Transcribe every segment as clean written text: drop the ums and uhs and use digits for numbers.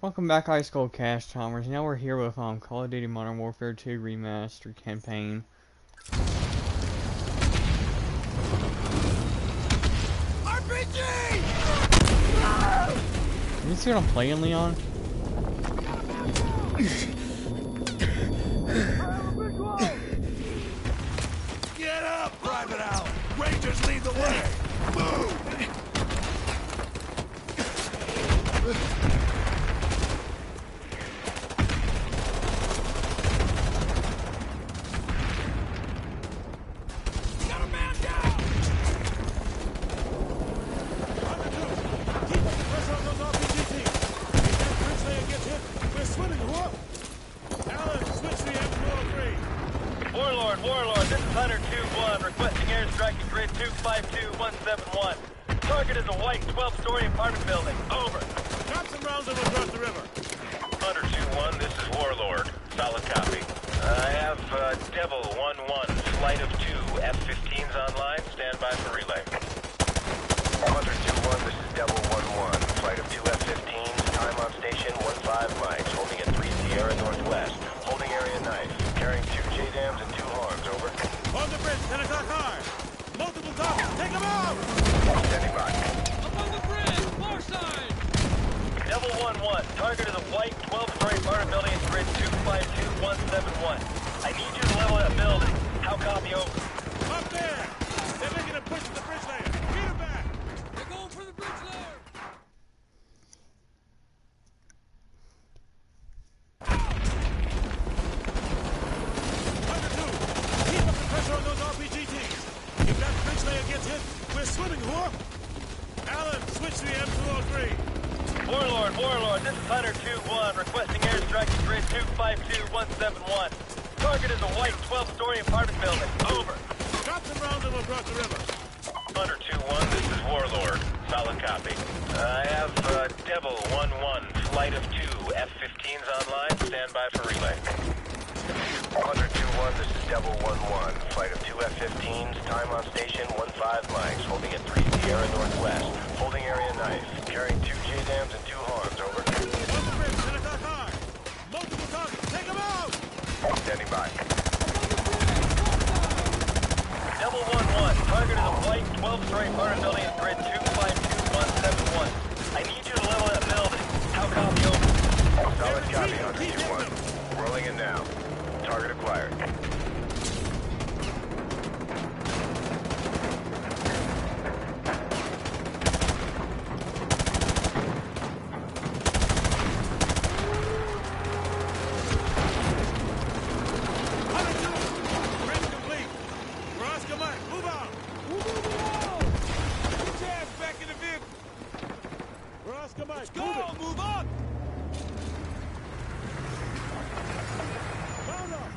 Welcome back, Ice Cold Cast Timers. Now we're here with Call of Duty Modern Warfare 2 Remastered Campaign. RPG! You see what I'm playing, Leon? Get up, Private Allen! Rangers lead the way! Move! Got a man down! Keep up the pressure on those RPG teams. If that bridge layer gets hit, we're swimming, whoop! Allen, switch the M203. Warlord, this is Hunter 2-1, requesting airstrike at grid 252171. Target is a white 12-story apartment building. Over. Drop some rounds and we'll cross the river. Hunter 2-1, this is Warlord. Solid copy. I have Devil 1-1, flight of 2 F-15s online. Stand by for relay. Hunter 2-1, this is Devil 1-1, flight of 2 F-15s, time on station 15 mics, holding at 3 Sierra Northwest, holding area knife, carrying 2 JDAMs and 2 harms, over. On the bridge, 10 o'clock high. Multiple targets, take them out! Standing by. Up on the bridge, far side! Devil 1-1, target is a white 12-story apartment building at grid 252171. I need you to level that building. How copy, over? Up there! They're making a push to the bridge layer. Beat them back! They're going for the bridge layer! Hunter 2, keep up the pressure on those RPG teams. If that bridge layer gets hit, we're swimming, whoop! Allen, switch to the M203. Warlord, this is Hunter 2-1, requesting airstrike at grid 252171. Target is a white 12-story apartment building. Over. Drop some rounds and we'll cross the river. Hunter 2-1, this is Warlord. Solid copy. I have Devil 1-1, flight of 2 F-15s online. Stand by for relay. Hunter 2-1, this is Devil 1-1, flight of 2 F-15s, time on station 15 mics, holding at 3 Sierra Northwest, holding area knife, carrying 2 JDAMs and 2 harms, over. On the bridge, 10 o'clock high. Multiple targets, take them out! Standing by. Devil 1-1, target is a white 12-story apartment building at grid 252171. I need you to level that building. How copy, over? Solid copy, Hunter 2-1. Rolling in now. Target acquired. Hunter 2, bridge complete. We're Oscar Mike, move out! Get your ass back in the vehicle. We're Oscar Mike, move on! Round up.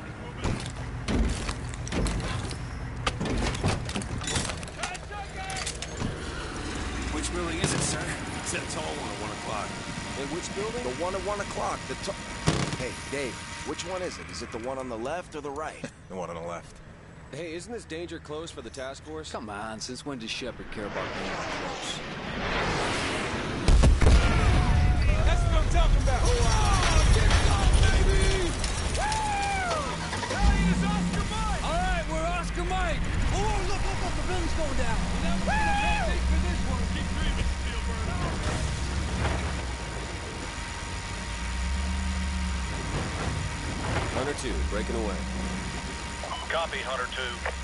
Which building is it, sir? It's that tall one at 1 o'clock. Hey, which building? The one at 1 o'clock. Hey, Dave, which one is it? Is it the one on the left or the right? The one on the left. Hey, isn't this danger close for the task force? Come on, since when does Shepard care about being close? That's what I'm talking about. All right, we're Oscar Mike! Oh, look, the building's going down! For this one. Keep dreaming, Steelbird. Hunter 2, breaking away. Copy, Hunter 2.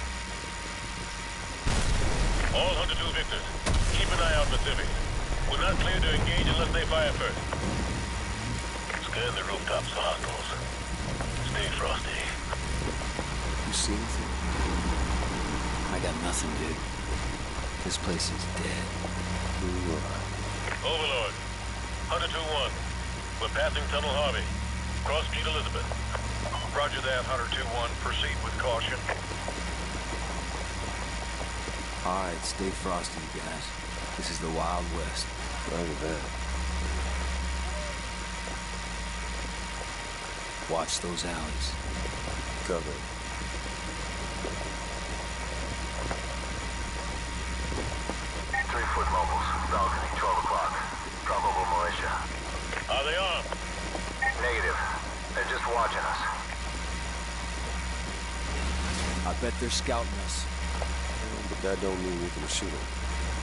All Hunter 2 victors, keep an eye out for civvies. We're not clear to engage unless they fire first. Scan the rooftops for hostiles. Stay frosty. You see anything? I got nothing, dude. This place is dead. Overlord, Hunter 2-1. We're passing Tunnel Harvey. Cross Street Elizabeth. Roger that, Hunter 2-1. Proceed with caution. All right, stay frosty, you guys. This is the Wild West. Roger that. Watch those alleys. Cover. 3-foot mobiles, balcony, 12 o'clock. Probable militia. Are they armed? just watching us. I bet they're scouting us. But that don't mean we can shoot them.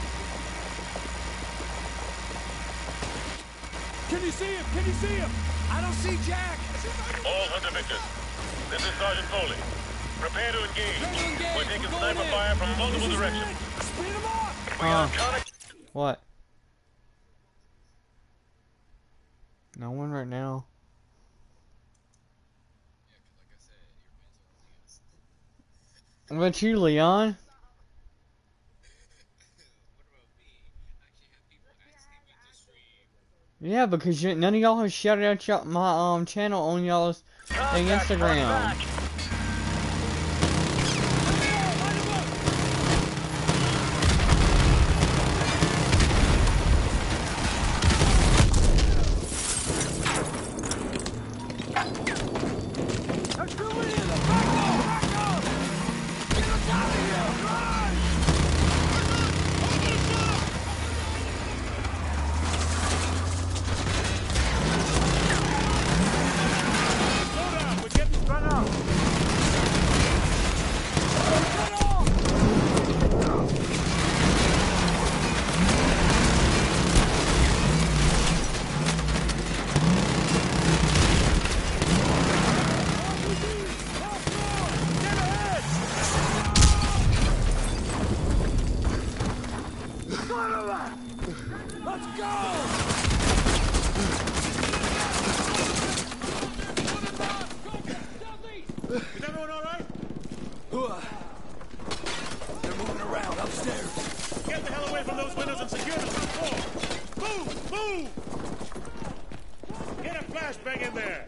Can you see him? Can you see him? I don't see Jack! All Hunter victors. This is Sergeant Foley. Prepare to engage. We're taking sniper fire from multiple directions. Speed him up! We got contact. What? No one right now. What about you, Leon? Yeah, because none of y'all have shouted out my channel on y'all's Instagram. Is everyone all right? They're moving around upstairs. Get the hell away from those windows and secure the top floor. Move! Move! Get a flashbang in there.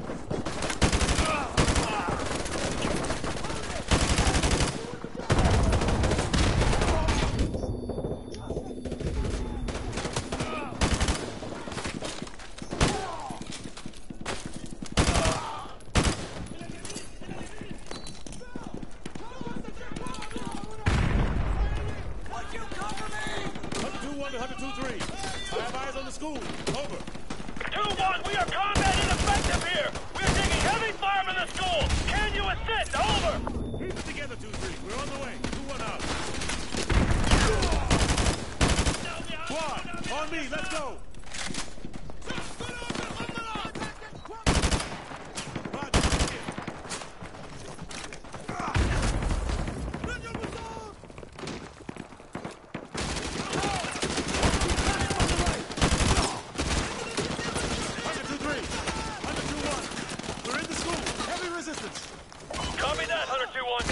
School. Over. 2-1, we are combat ineffective here. We're taking heavy fire from the school. Can you assist? Over. Keep it together, 2-3. We're on the way. 2-1 out. Squad, on me. Let's go. Copy that, Hunter 2-1.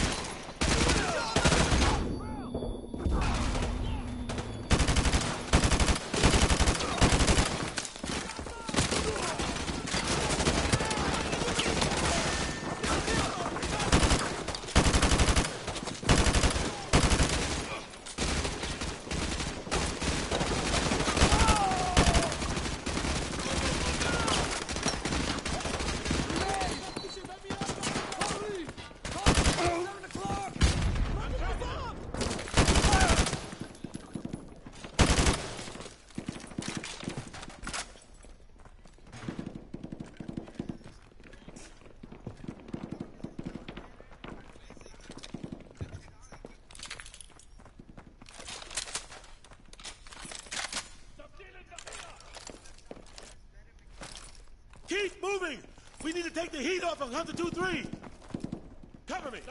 Keep moving! We need to take the heat off of Hunter 2-3! Cover me!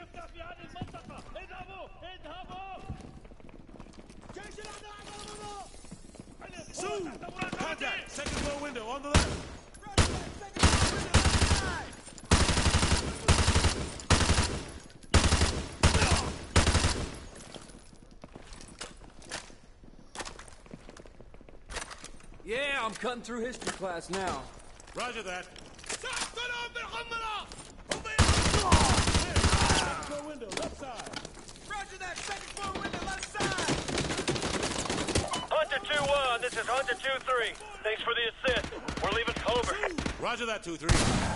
Soon! Contact! Second floor window on the left! Yeah, I'm cutting through history class now. Roger that. Second floor window, left side. Roger that! Second floor window, left side! Hunter 2-1, this is Hunter 2-3. Thanks for the assist. We're leaving Over. Roger that, 2-3.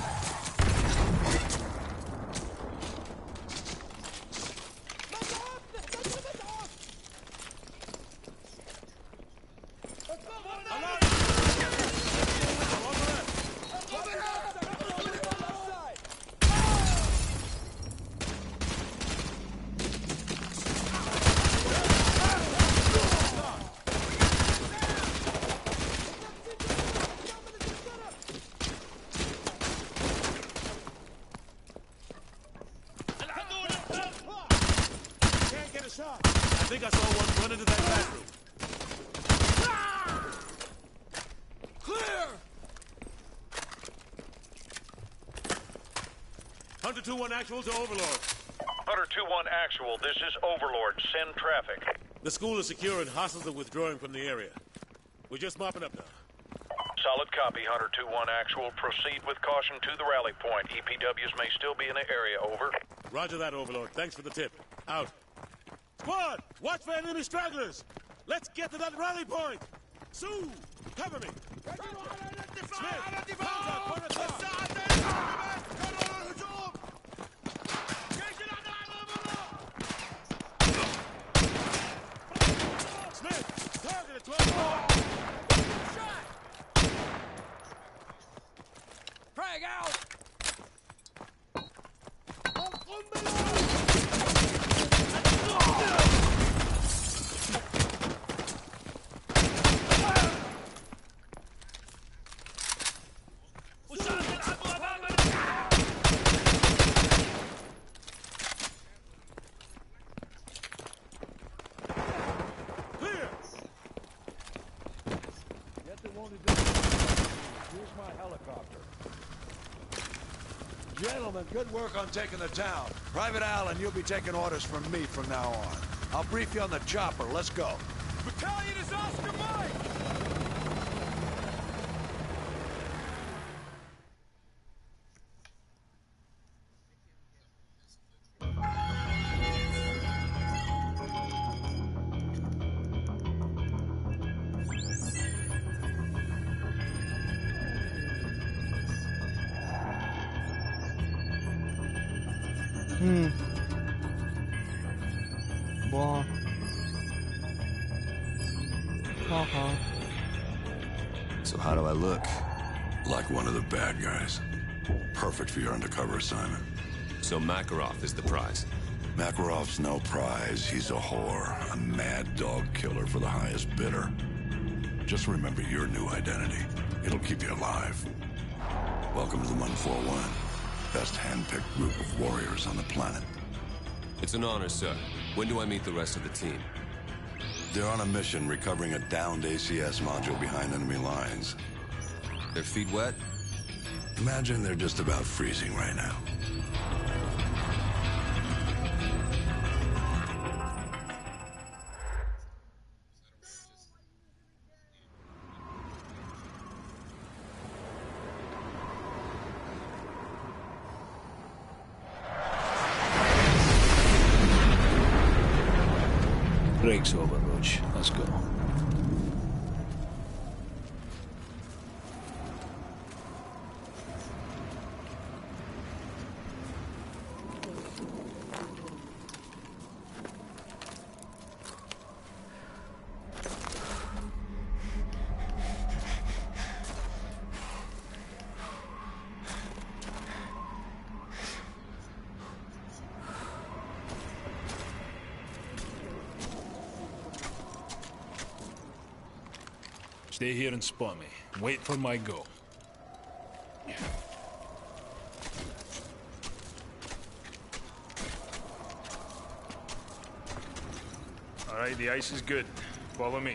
think I saw one run into that bathroom. Clear! Hunter 2-1 actual to Overlord. Hunter 2-1 actual, this is Overlord. Send traffic. The school is secure and hostiles are withdrawing from the area. We're just mopping up now. Solid copy, Hunter 2-1 actual. Proceed with caution to the rally point. EPWs may still be in the area, over. Roger that, Overlord. Thanks for the tip. Out. Squad, watch for enemy stragglers. Let's get to that rally point. Sue, cover me. Smith, Panzer, corner Smith, target at 12. Frag out! Clear. Here's my helicopter. Gentlemen, good work on taking the town. Private Allen, you'll be taking orders from me from now on. I'll brief you on the chopper. Let's go. Battalion is Oscar Mike! Well. So how do I look? Like one of the bad guys. Perfect for your undercover assignment. So Makarov is the prize. Makarov's no prize. He's a whore. A mad dog killer for the highest bidder. Just remember your new identity. It'll keep you alive. Welcome to the 141. Best hand-picked group of warriors on the planet. It's an honor, sir. When do I meet the rest of the team? They're on a mission recovering a downed ACS module behind enemy lines. Their feet wet? Imagine they're just about freezing right now. Break's over, Roach. Let's go. Stay here and spot me. Wait for my go. All right, the ice is good. Follow me.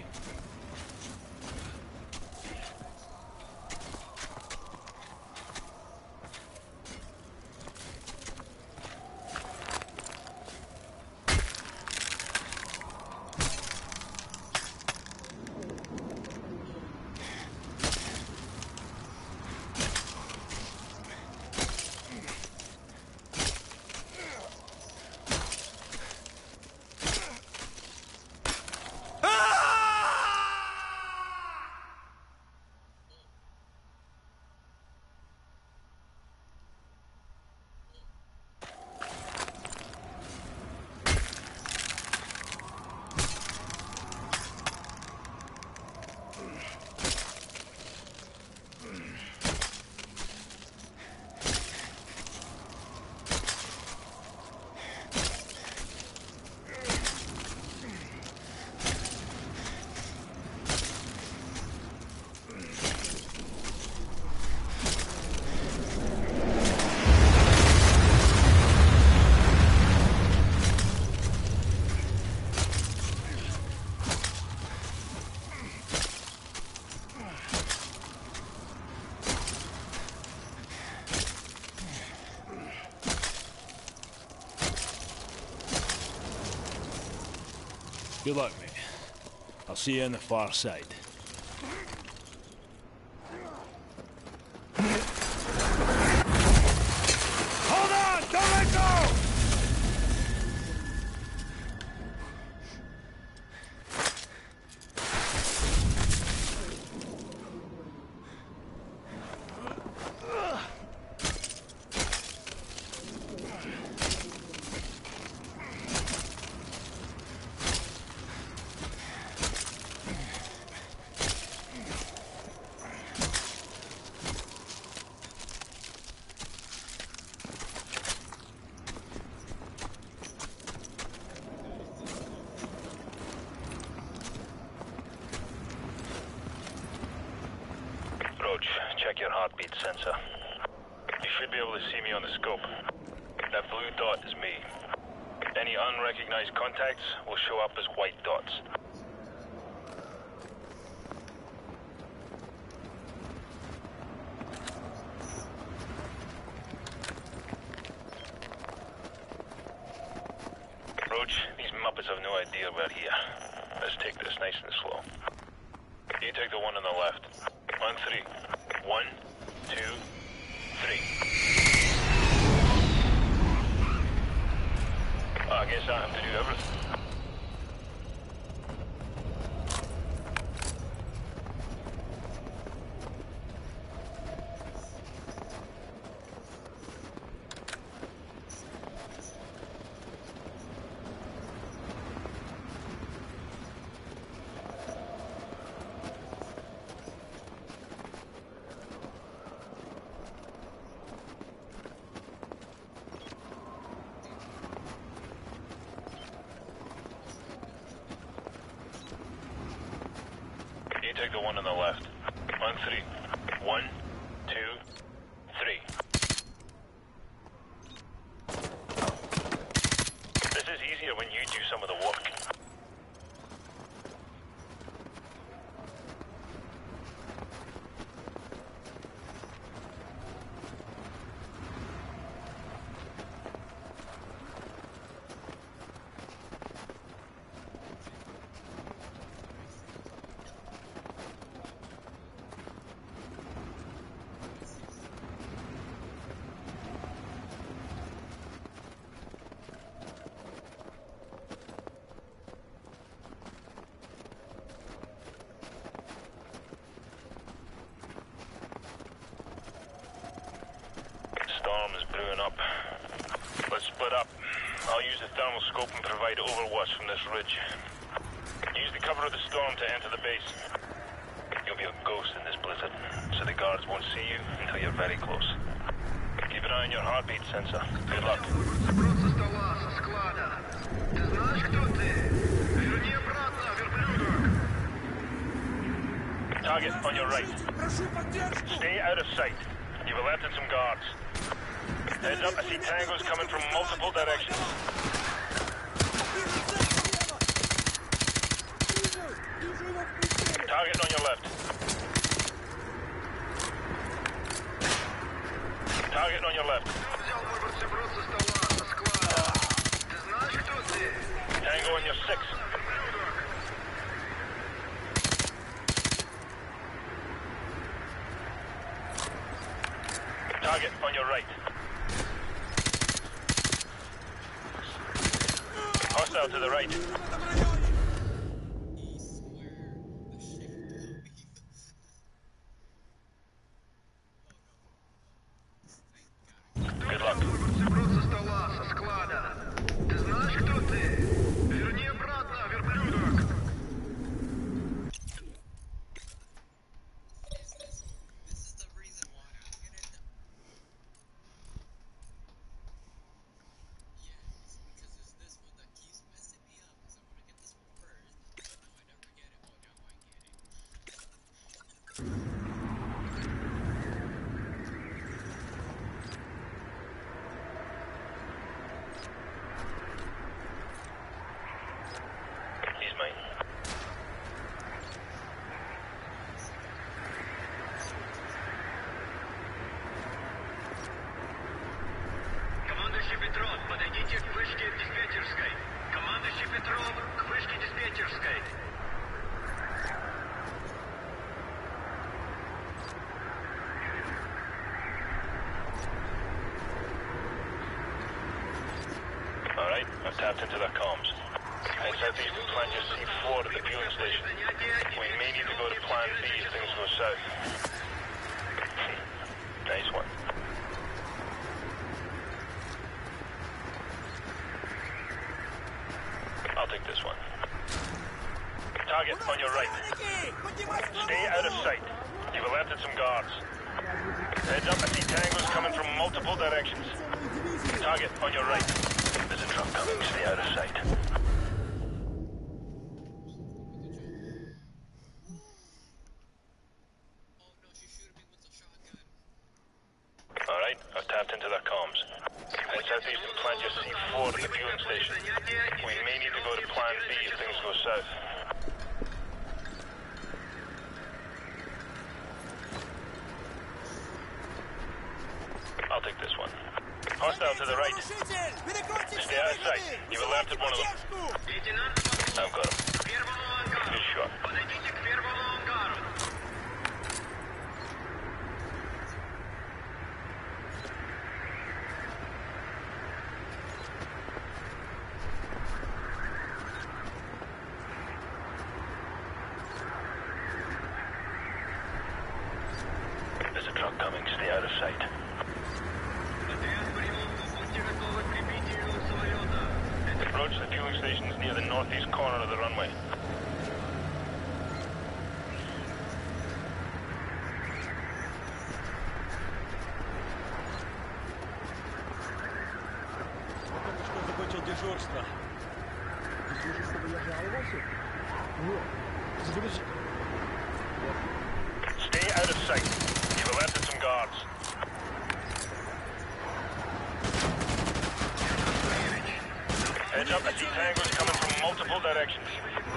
Good luck, mate. I'll see you on the far side. Hold on! Don't let go! Check your heartbeat sensor. You should be able to see me on the scope. That blue dot is me. Any unrecognized contacts will show up as white dots. Roach, these Muppets have no idea we're here. Let's take this nice and slow. You take the one on the left. On three. 1, 2, 3. I guess I have to do everything. Take the one on the left. On three. 1, 2, 3. This is easier when you do some of the work. Storm is brewing up. Let's split up. I'll use the thermal scope and provide overwatch from this ridge. Use the cover of the storm to enter the base. You'll be a ghost in this blizzard, so the guards won't see you until you're very close. Keep an eye on your heartbeat sensor. Good luck. Target on your right. Stay out of sight. You've alerted some guards. Heads up, I see tangos coming from multiple directions. Target on your left. Target on your left. Tango on your 6. Target on your right. Hostile to the right. Good luck. Петров, подойдите к вышке диспетчерской. Команда Alright, I've tapped into their comms. Head southeast and plant your C4 at the fueling station. We may need to go to Plan B if things go south. Nice one. I'll take this one. Target on your right. Stay out of sight. You've alerted some guards. Heads up, I see tangos coming from multiple directions. Target on your right. There's a truck coming. Stay out of sight. Alright, I've tapped into their comms. Head southeast and plant your C4 at the fueling station. We may need to go to Plan B if things go south. I'll take this one. Hostile to the right. Stay out of sight. You've alerted one of them. I've got him. Good shot. There's a truck coming. Stay out of sight. Approach the fueling stations near the northeast corner of the runway. Stay out of sight. You've alerted some guards. Heads up, I see tangos coming from multiple directions.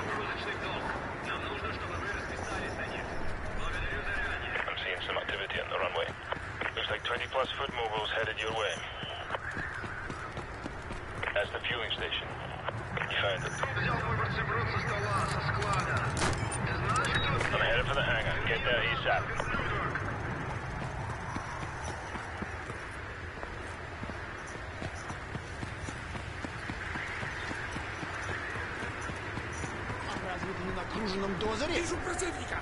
I'm seeing some activity on the runway. Looks like 20+ foot mobiles headed your way. That's the fueling station. You found it. I'm headed for the hangar. Get there ASAP. Вижу противника!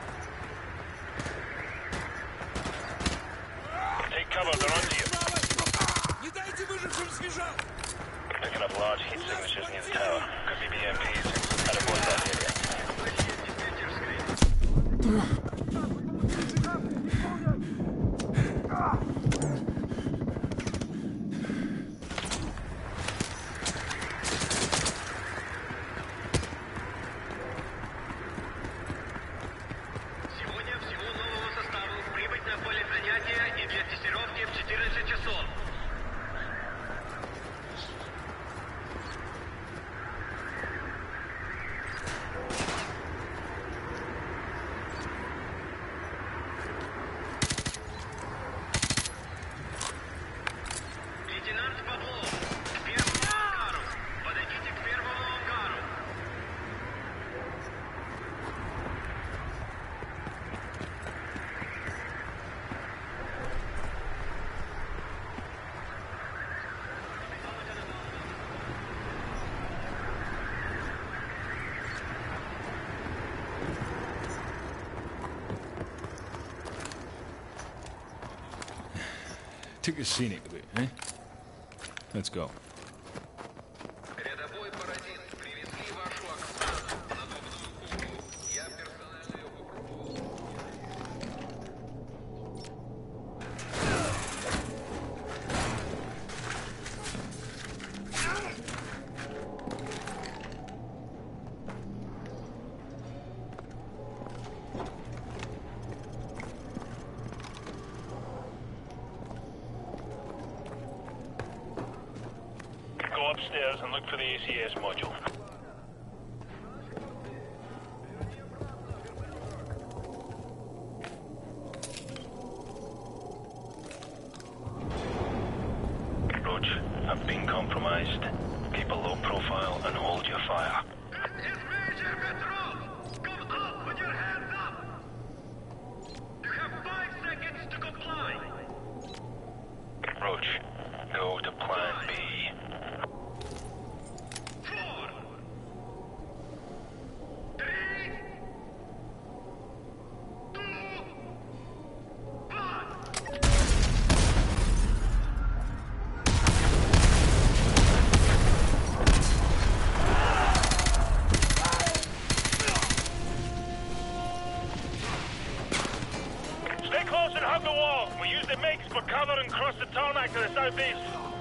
Take cover, they're onto you. Не дайте выжившим сбежать! Picking up large heat signatures near the tower. Could be BMPs. I'd avoid that area. Took a scenic route, eh? Let's go. Upstairs and look for the ACS module. Roach, I've been compromised. Keep a low profile and hold your fire. Roach, go to plan B. Stay close and hug the wall. We use the MiGs for cover and cross the tarmac to the southeast.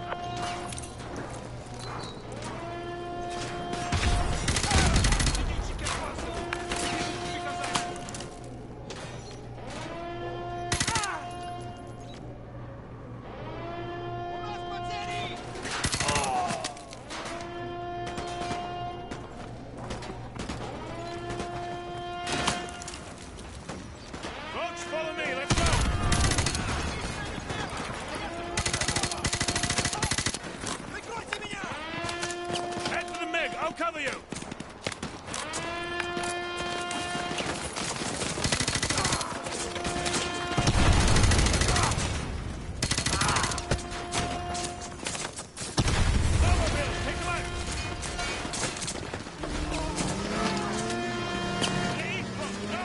Folks, follow me. Let's go. Head to the MiG. I'll cover you. Snowmobile, take them out. East, folks, go.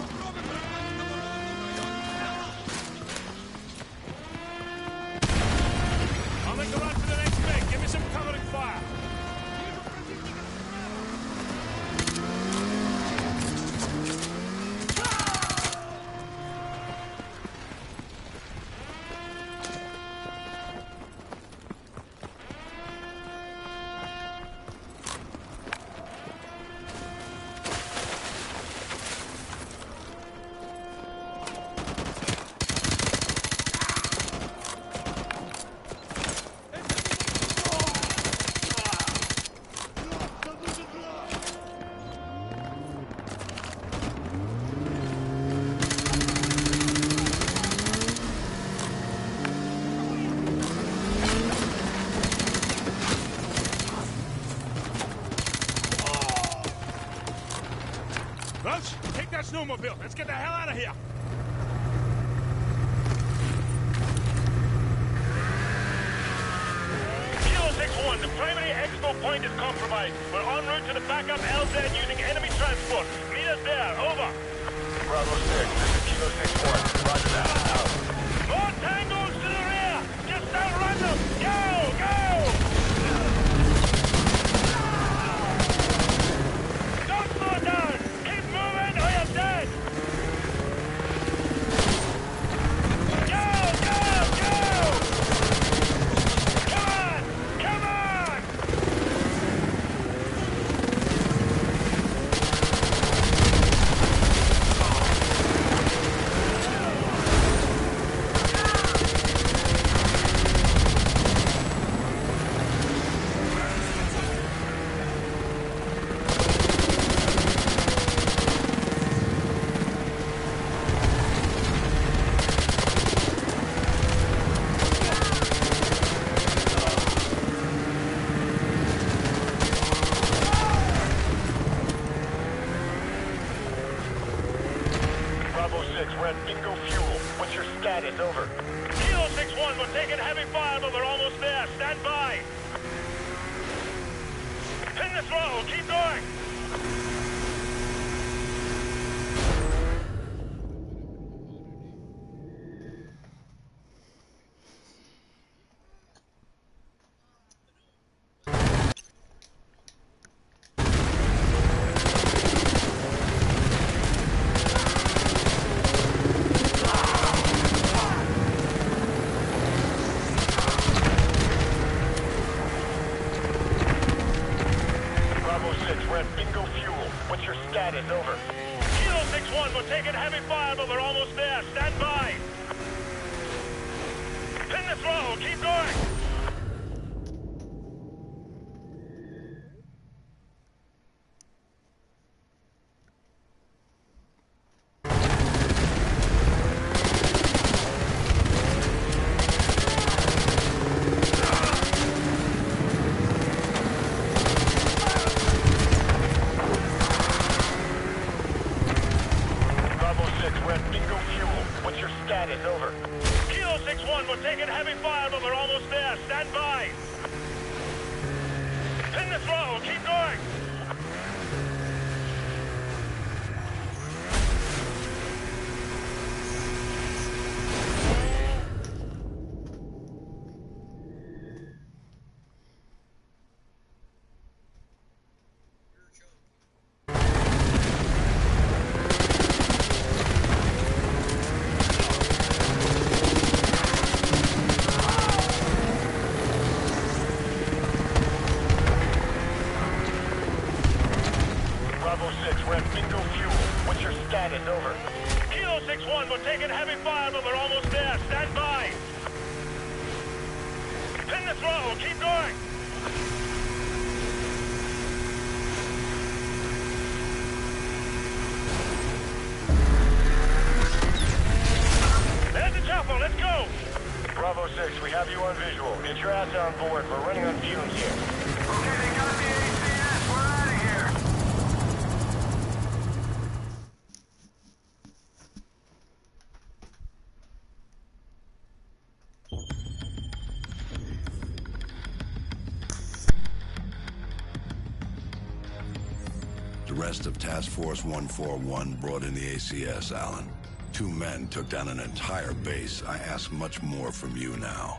I'll make a run for the next MiG. Give me some covering fire. Roach, take that snowmobile. Let's get the hell out of here. Kilo 6-1, the primary expo point is compromised. We're en route to the backup LZ using enemy transport. Meet us there. Over. Bravo 6, this is Kilo 6-1. Roger that. Out. More tangos to the rear. Just outrun them. Go, go. Don't slow down. Keep moving or you're dead. Go, go, go. Come on. Come on. Bravo 6, we're at Bingo Fuel. What's your status? Over. Kilo 6-1, we're taking heavy fire, but we're almost there. Stand by. Pin the throttle. Keep going. Bravo 6, we're at Bingo Fuel. What's your status? Over. Kilo 6-1, we're taking heavy fire, but we're almost there. Stand by. Pin the throttle. Keep going. taking heavy fire, but we're almost there. Stand by. Pin the throttle. Keep going. Bravo 6, we're at bingo fuel. What's your status? Over. Kilo 6-1, we're taking heavy fire, but we're almost there. Stand by. Pin the throttle. Keep going. There's the chopper. Let's go. Bravo 6, we have you on visual. Get your ass on board. We're running on fumes here. Okay, they got the ACS. We're out of here. The rest of Task Force 141 brought in the ACS, Alan. 2 men took down an entire base. I ask much more from you now.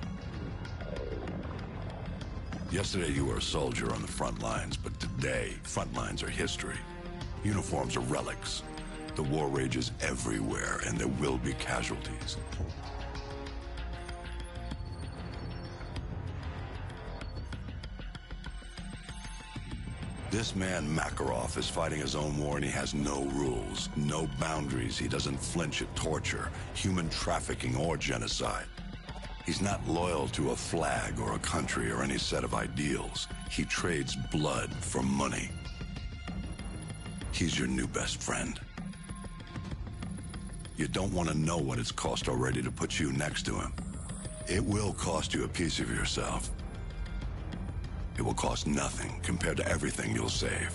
Yesterday you were a soldier on the front lines, but today, front lines are history. Uniforms are relics. The war rages everywhere, and there will be casualties. This man, Makarov, is fighting his own war and he has no rules, no boundaries. He doesn't flinch at torture, human trafficking, or genocide. He's not loyal to a flag or a country or any set of ideals. He trades blood for money. He's your new best friend. You don't want to know what it's cost already to put you next to him. It will cost you a piece of yourself. It will cost nothing compared to everything you'll save.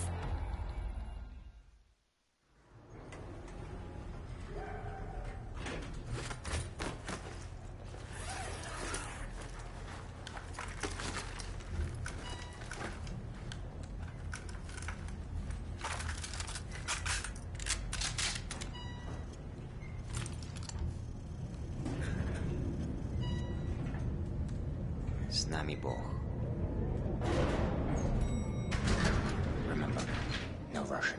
С нами Бог. Remember, no Russian.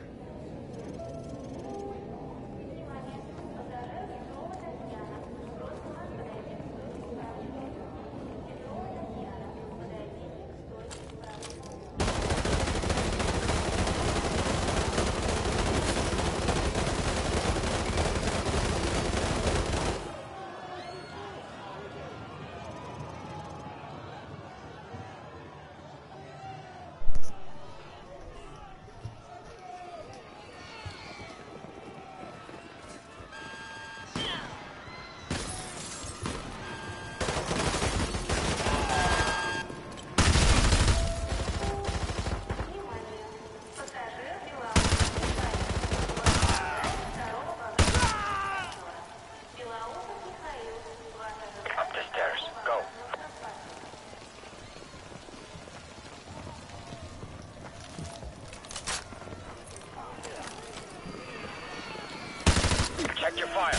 Check your fire.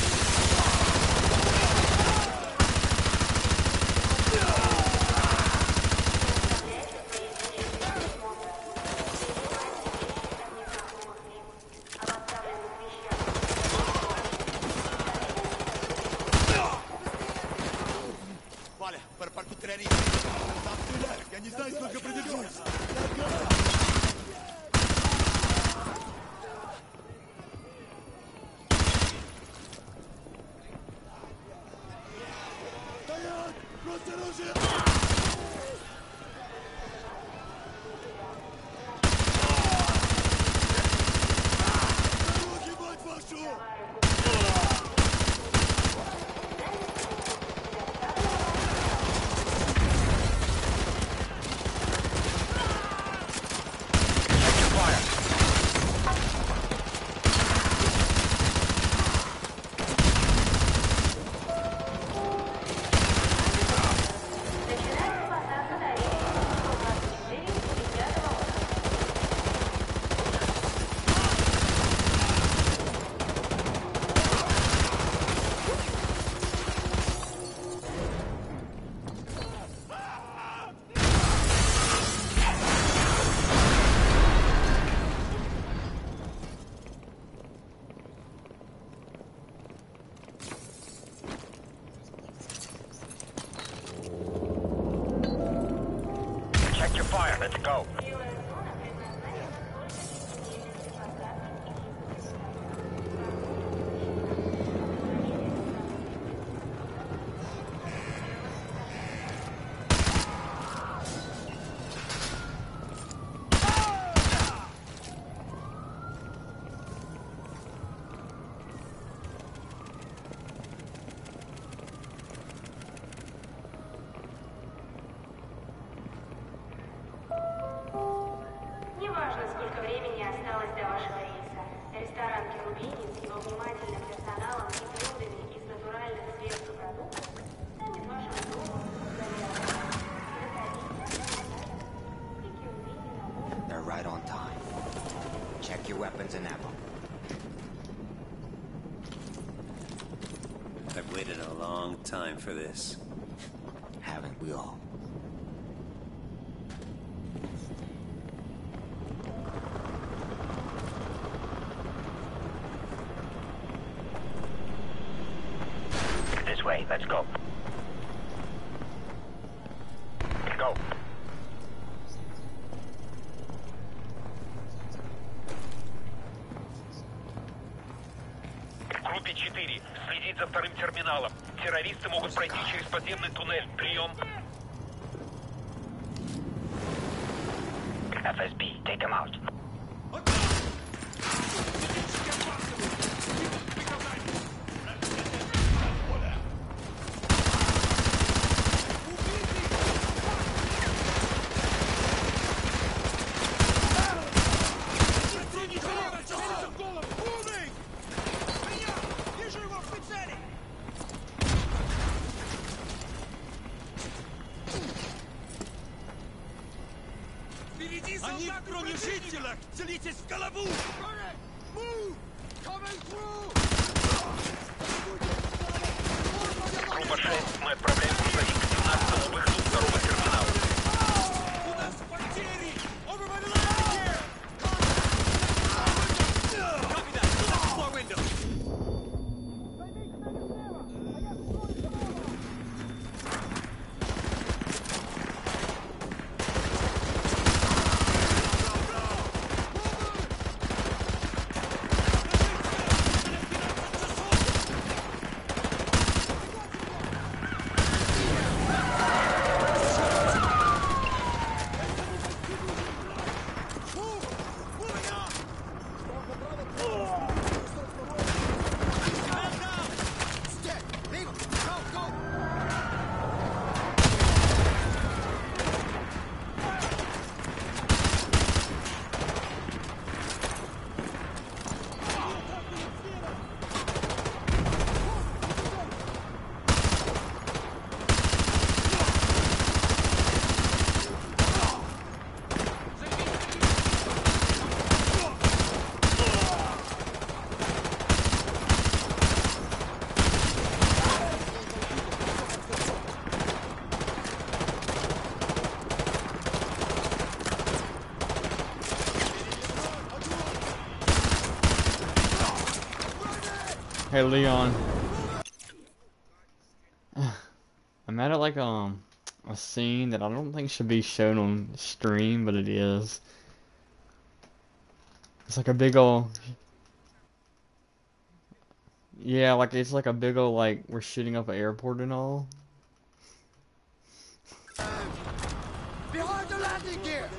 Валя, паркуй террорист. Там стреляют. Я не знаю, сколько продержусь. Стоять! Просто оружие! Руки, мать вашу! fire. Let's go. Неважно, сколько времени осталось до вашего рейса. Ресторан «Керубини» с его внимательным персоналом и блюдами из натуральных средств продуктов станет вашим домом. They're right on time. Check your weapons and ammo. I've waited a long time for this. Haven't we all? This way. Let's go. Go. Группе 4. Следить за вторым терминалом. Террористы могут пройти через подземный туннель. Прием. FSB, take him out. Впереди за них в бронежилетах! Целитесь в голову! Группа 6. Мы отправляем грузовик к 17-му выходу второго терминала. У нас потери! Everybody land here! Copy that. Second floor window. Hey Leon. I'm at like a scene that I don't think should be shown on stream, but it is. It's like a big ol', yeah, like it's like a big ol', like we're shooting up an airport and all. Behind the landing gear!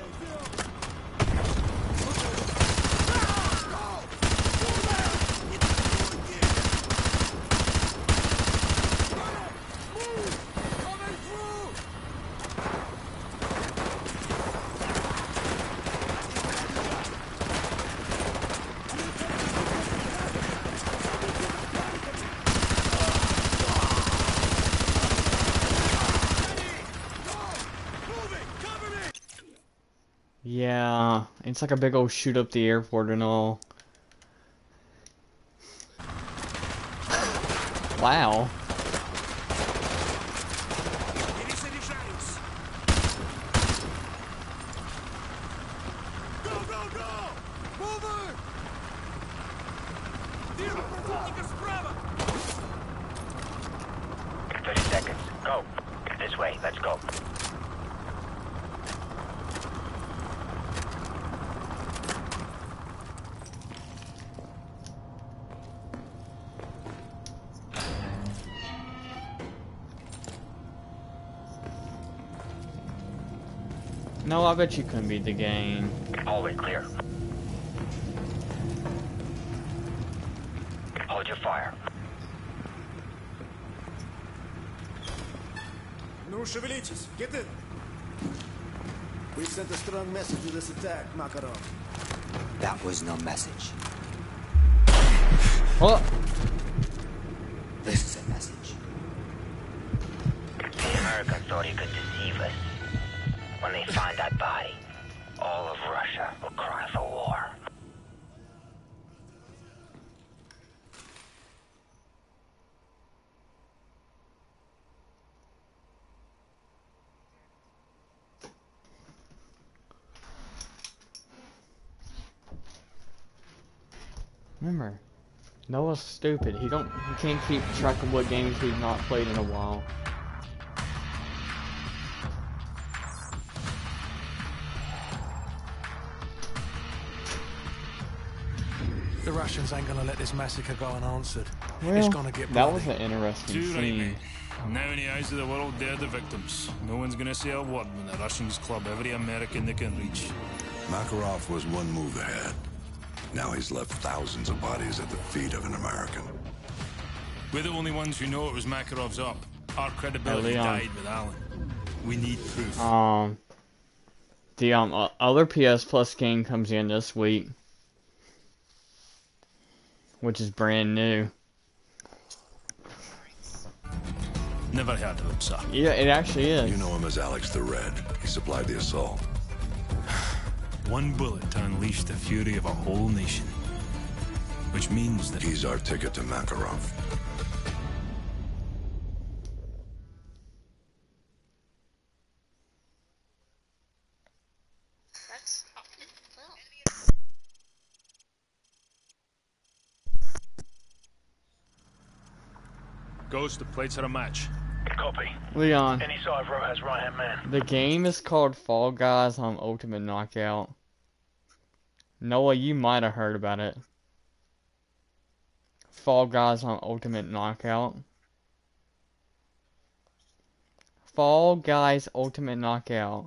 Yeah, it's like a big old shoot up the airport and all. Wow. Go, go, go! Move! Вижу противника справа! 30 seconds. Go. This way. Let's go. No, I bet you couldn't beat the game. Hallway clear. Hold your fire. Ну, шевелитесь. Get in. We sent a strong message with this attack, Makarov. That was no message. What? This is a message. The Americans thought he could deceive us. When they find that body, all of Russia will cry for war. Remember, Noah's stupid. He can't keep track of what games he's not played in a while. The Russians ain't gonna let this massacre go unanswered. Well, It's gonna get that bloody. was an interesting Too right, scene. mate. Now in the eyes of the world, they're the victims. No one's gonna say a word when the Russians club every American they can reach. Makarov was one move ahead. Now he's left thousands of bodies at the feet of an American. We're the only ones who know it was Makarov's up. Our credibility Leon. died with Allen. We need proof. The other PS Plus game comes in this week, which is brand new. Never heard of him, sir. Yeah, it actually is. You know him as Alex the Red. He supplied the assault. One bullet to unleash the fury of a whole nation. Which means that he's our ticket to Makarov. Ghost, the plates are a match. Copy. Leon. Any side row has right-hand man. The game is called Fall Guys on Ultimate Knockout. Noah, you might have heard about it. Fall Guys on Ultimate Knockout. Fall Guys Ultimate Knockout.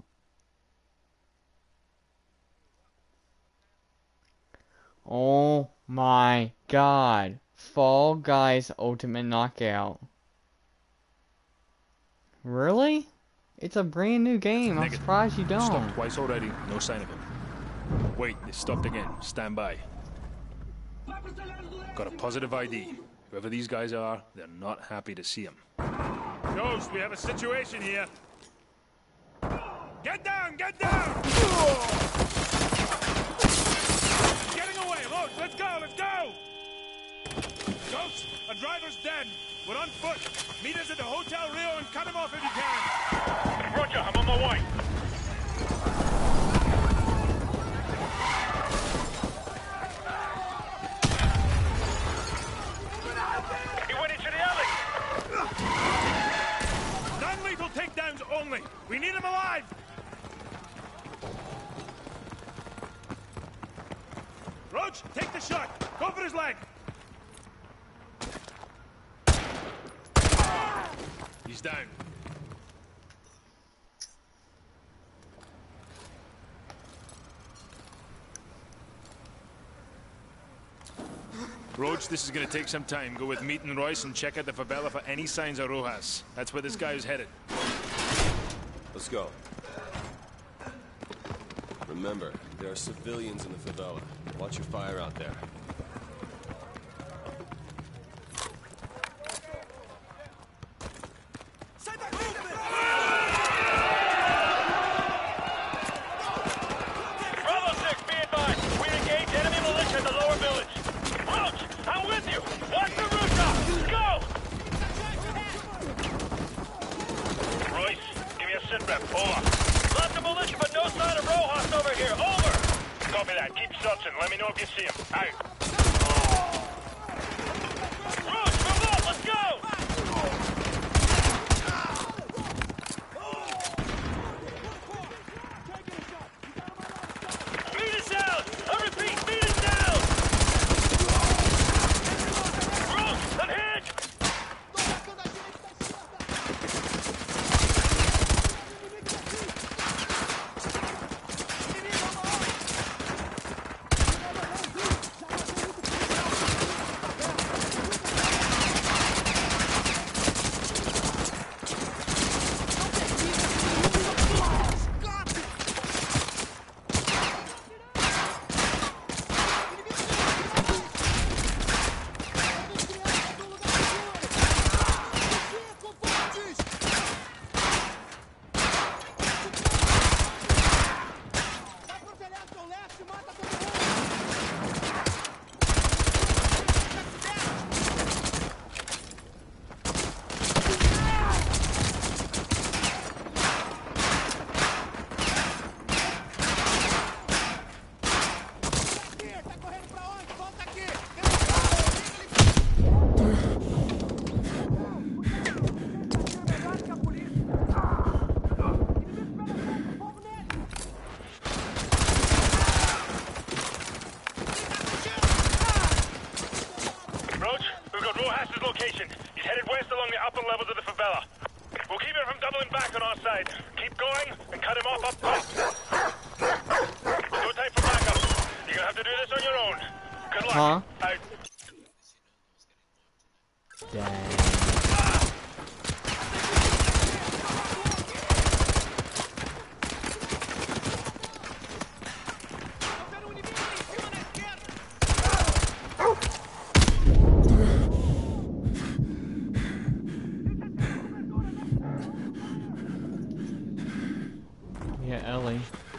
Oh my god. Fall Guys Ultimate Knockout. Really? It's a brand new game. I'm surprised you don't. Stopped twice already. No sign of him. Wait, they stopped again. Stand by. Got a positive ID. Whoever these guys are, they're not happy to see him. Ghost, we have a situation here. Get down! Get down! Getting away! Load, let's go! Let's go! Ghost, a driver's dead. We're on foot. Meet us at the Hotel Rio and cut him off if you can. Roger, I'm on my way. He went into the alley. Non-lethal takedowns only. We need him alive. Roach, take the shot. Go for his leg. He's down. Roach, this is going to take some time. Go with Meat and Royce and check out the favela for any signs of Rojas. That's where this guy is headed. Let's go. Remember, there are civilians in the favela. Watch your fire out there. Bravo 6, be advised. We engaged enemy militia in the lower village. Roach, I'm with you. Watch the rooftop. Go! Royce, give me a sit rep. Over. Lots of militia, but no sign of Rojas over here. Over. Copy that. Keep searching. Let me know if you see him. Out. Roach, move up. Let's go! Speed is down! I repeat, speed is down! Roach, unhinged! back on our side. Keep going and cut him off up top. No time for backup. You're gonna have to do this on your own. Good luck. Huh? Out. Dang. Yeah, Ellie.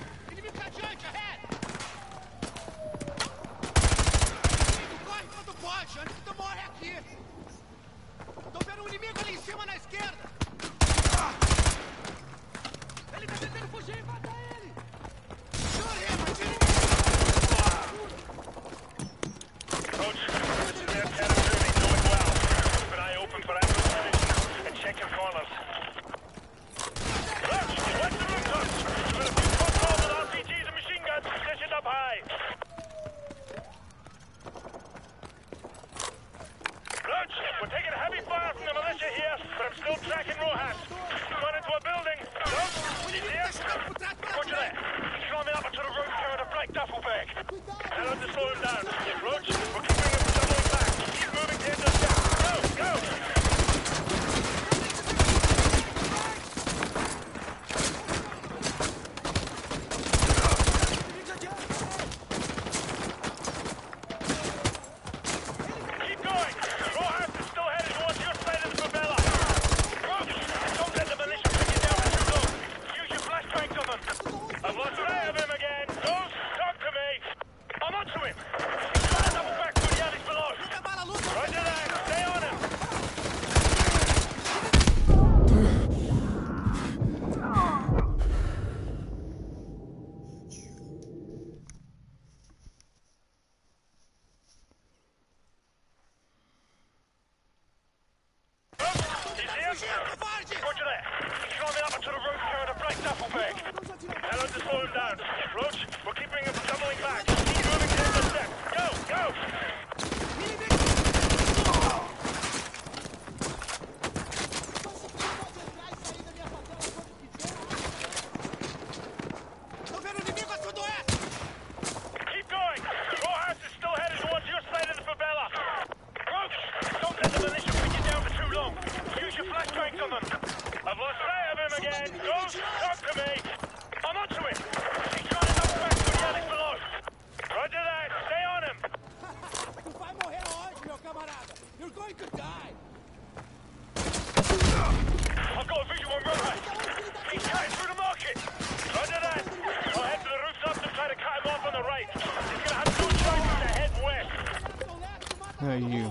Who are you?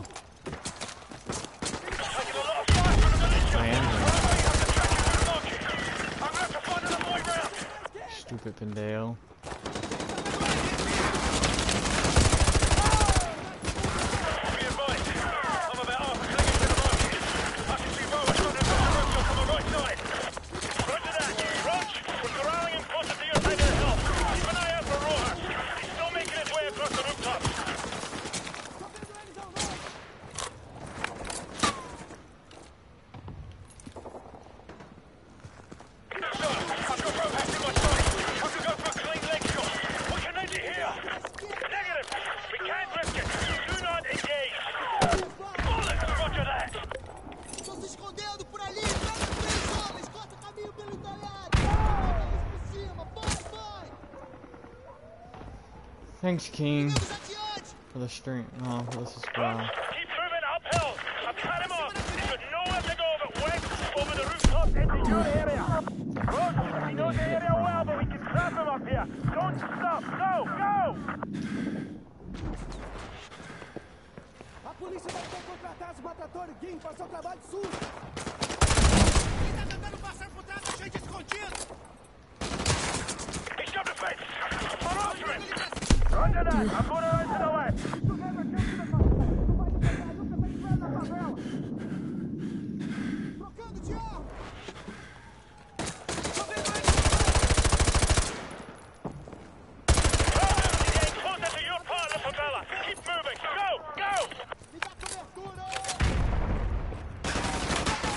Stupid Pendale. Thanks, King, for the stream. Oh, this is wild. Keep moving uphill. I've cut him off. He's got nowhere to go but west over the rooftop into your area. Roach, we know the area well, but we can trap him up here. Don't stop. Go, go! A polícia vai ter que contratar os matadores Guim para seu trabalho sujo. Ele tá tentando passar por trás da gente escondido. He's got the fence. I'm after him. Roger that. I'm going around to the left. Trocando de arma. He's getting closer to your part of the favela. Keep moving. Go, go! Me dá cobertura.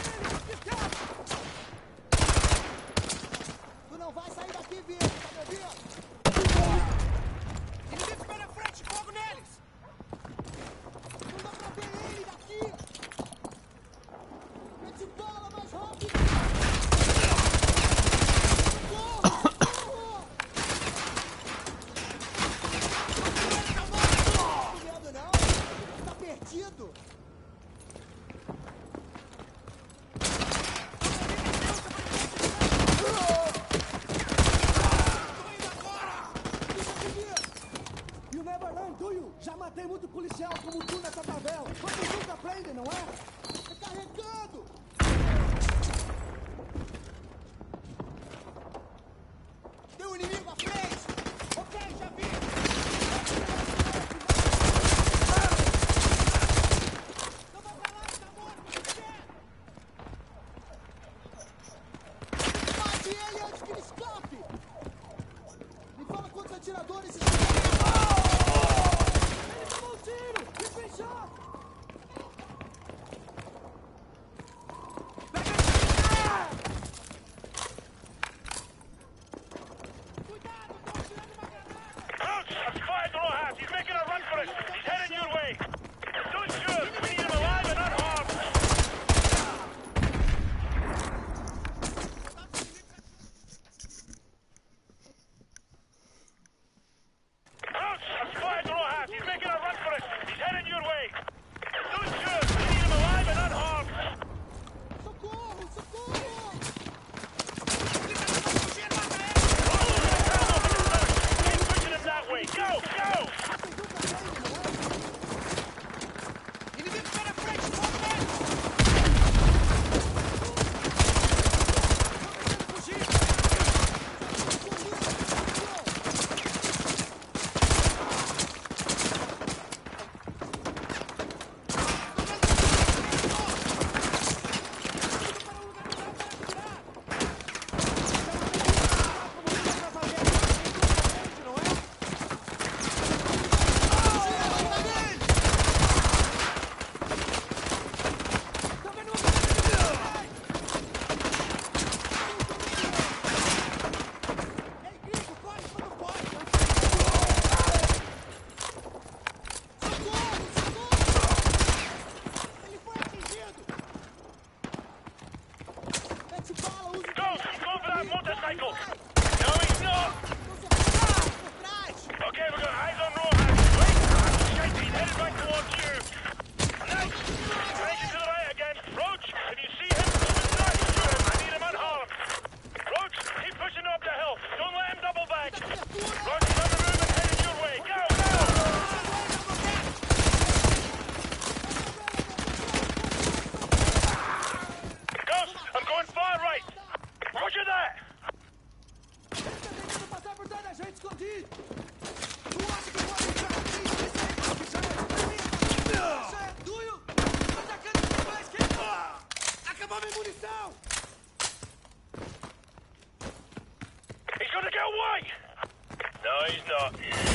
No, he's not.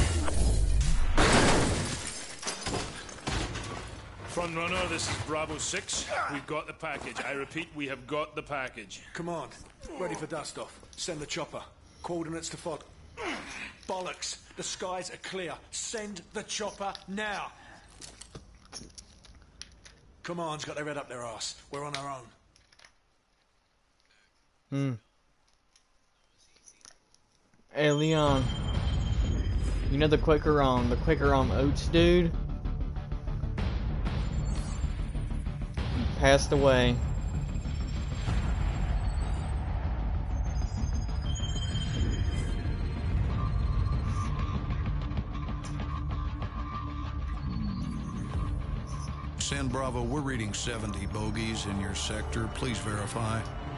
Front runner, this is Bravo 6. We've got the package. I repeat, we have got the package. Command, ready for dust-off. Send the chopper. Coordinates to FOD. Bollocks! The skies are clear. Send the chopper now! Command's got their head up their arse. We're on our own. Hey, Leon. You know the Quaker Oats dude? He passed away. San Bravo, we're reading 70 bogeys in your sector. Please verify.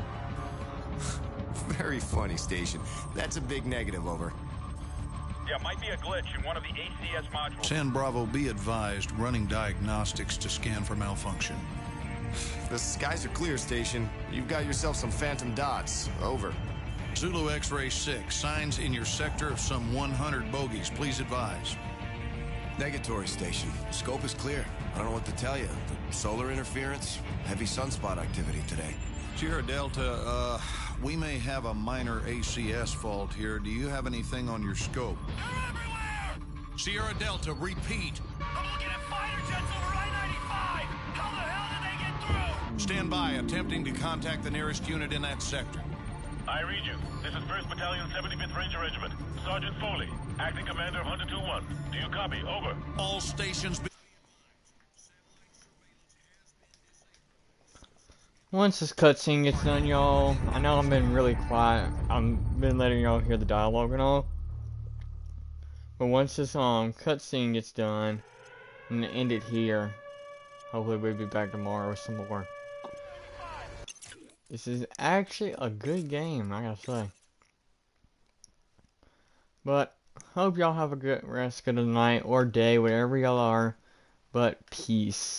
Very funny, Station. That's a big negative, over. Yeah, might be a glitch in one of the ACS modules. San Bravo, be advised, running diagnostics to scan for malfunction. The skies are clear, Station. You've got yourself some phantom dots. Over. Zulu X-Ray 6, signs in your sector of some 100 bogeys. Please advise. Negatory, Station. Scope is clear. I don't know what to tell you. The solar interference, heavy sunspot activity today. Sierra Delta, we may have a minor ACS fault here. Do you have anything on your scope? They're everywhere! Sierra Delta, repeat. I'm looking at fighter jets over I-95! How the hell did they get through? Stand by, attempting to contact the nearest unit in that sector. I read you. This is 1st Battalion, 75th Ranger Regiment. Sergeant Foley, acting commander of Hunter 2-1. Do you copy? Over. All stations... Once this cutscene gets done, y'all, I know I've been really quiet. I've been letting y'all hear the dialogue and all. But once this cutscene gets done, I'm gonna end it here. Hopefully we'll be back tomorrow with some more. This is actually a good game, I gotta say. But hope y'all have a good rest of the night or day, wherever y'all are. But peace.